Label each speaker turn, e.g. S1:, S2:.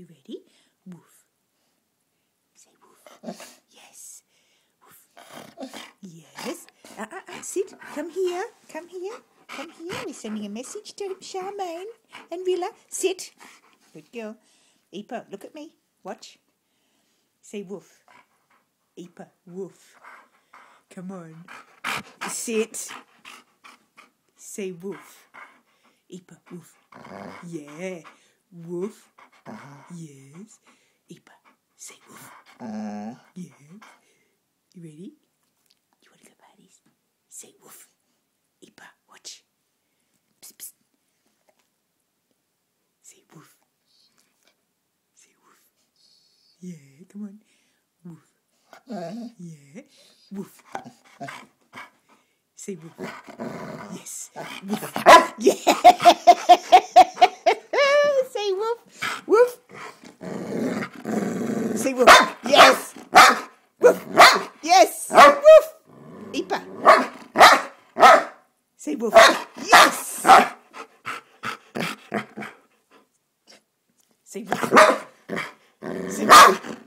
S1: You ready? Woof. Say woof. Yes. Woof. Yes. Sit. Come here. Come here. Come here. We're sending a message to Charmaine and Willa. Sit. Good girl. Eepa, look at me. Watch. Say woof. Eepa, woof. Come on. Sit. Say woof. Eepa, woof. Yeah. Woof. Yes. Eepa, say woof. Yes. You ready? You want to go parties? Say woof. Eepa, watch. Psst, psst. Say woof. Say woof. Yeah, come on. Woof. Yeah. Woof. Say woof. Yes. Woof. Yeah. Say woof. Woof. Say woof. Yes. Woof. Yes. Woof. Eepa. Say woof. Yes. Say woof. Say woof.